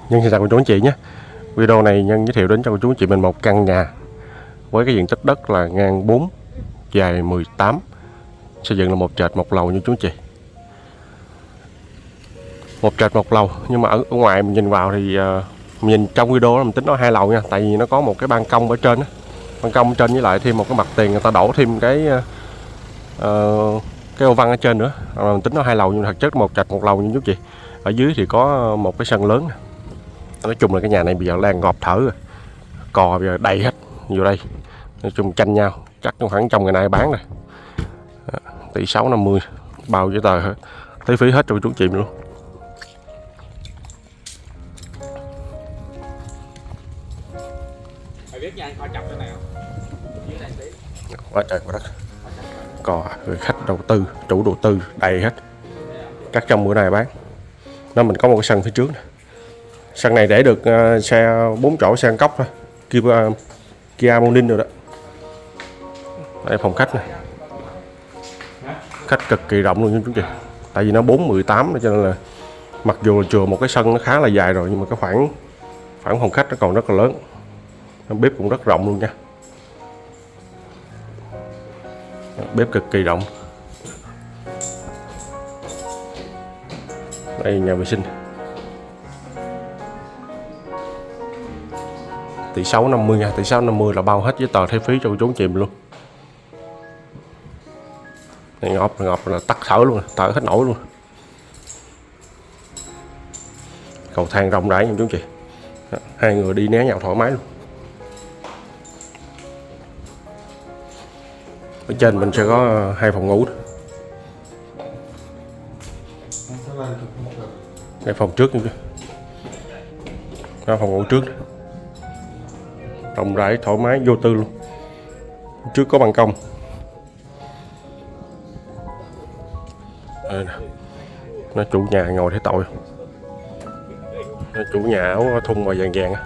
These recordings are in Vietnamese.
Nhân xin chào cô chú anh chị nhé. Video này Nhân giới thiệu đến cho cô chú anh chị mình một căn nhà với cái diện tích đất là ngang 4, dài 18, xây dựng là một trệt một lầu như chú anh chị. Một trệt một lầu, nhưng mà ở ngoài mình nhìn vào thì nhìn trong video mình tính nó 2 lầu nha, tại vì nó có một cái ban công ở trên đó. Ban công ở trên với lại thêm một cái mặt tiền người ta đổ thêm cái ô văn ở trên nữa. Mình tính nó 2 lầu nhưng thực chất một trệt một lầu như chú chị. Ở dưới thì có một cái sân lớn. Nói chung là cái nhà này bây giờ đang ngọt thở rồi, cò bây giờ đầy hết vô đây. Nói chung tranh nhau, chắc khoảng trong ngày nay bán rồi. Tỷ 650 bao giấy tờ hết, thấy phí hết cho chú chị luôn. Mày biết nha, kho chọc cái này không? Dưới này tí. Quá trời quá đất. Cò người khách đầu tư, chủ đầu tư đầy hết. Chắc trong bữa nay bán. Nó mình có một cái sân phía trước này. Sân này để được xe 4 chỗ, xe ăn cốc thôi, Kia Morning rồi đó. Đây phòng khách này, khách cực kỳ rộng luôn nha chú chị. Tại vì nó 4-18 cho nên là mặc dù là chừa một cái sân nó khá là dài rồi, nhưng mà cái khoảng phòng khách nó còn rất là lớn. Bếp cũng rất rộng luôn nha, bếp cực kỳ rộng. Đây nhà vệ sinh. Tỷ 650 nha, tỷ 650 là bao hết với tờ thuế phí cho cô chú chị luôn. Này ngọt là tắt thở luôn, thở hết nổi luôn. Cầu thang rộng rãi nha chú chị. Hai người đi né nhau thoải mái luôn. Ở trên mình sẽ có 2 phòng ngủ. Đây phòng trước nha chú. Đó, phòng ngủ trước. Rộng rãi thoải mái vô tư luôn. Trước có ban công. Đây nè. Nó chủ nhà ngồi thấy tội. Nó chủ nhà áo thun màu vàng vàng á.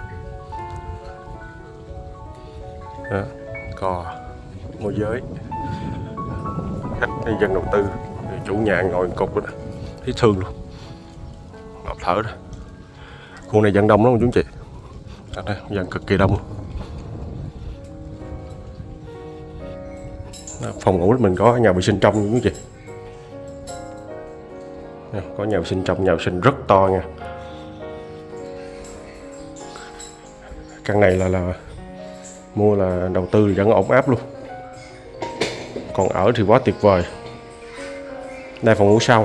Đó, cò môi giới. Khách dân đầu tư, chủ nhà ngồi cục đó, thấy thương luôn, ngọt thở đó. Khu này dân đông lắm chú chị. Đây, dân cực kỳ đông luôn. Đó, phòng ngủ mình có nhà vệ sinh trong chú chị. Có nhà vệ sinh trong, nhà vệ sinh rất to nha. Căn này là mua là đầu tư vẫn ổn áp luôn. Còn ở thì quá tuyệt vời. Đây phòng ngủ sau,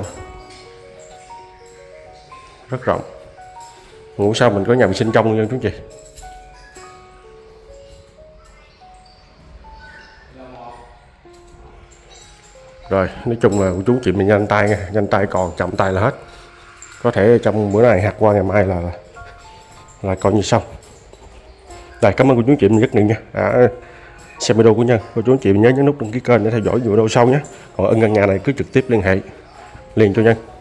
rất rộng. Ngủ sau mình có nhà vệ sinh trong luôn nha chú chị. Rồi, nói chung là chú chị mình nhanh tay nha, nhanh tay còn chậm tay là hết. Có thể trong bữa này hoặc qua ngày mai là coi như xong. Rồi, cảm ơn cô chú chị mình rất nhiều nha. Xem video của Nhân, cô chú chị mình nhớ nhấn nút đăng ký kênh để theo dõi nhiều video sau nhé. Còn ưng căn nhà này cứ trực tiếp liên hệ liền cho Nhân.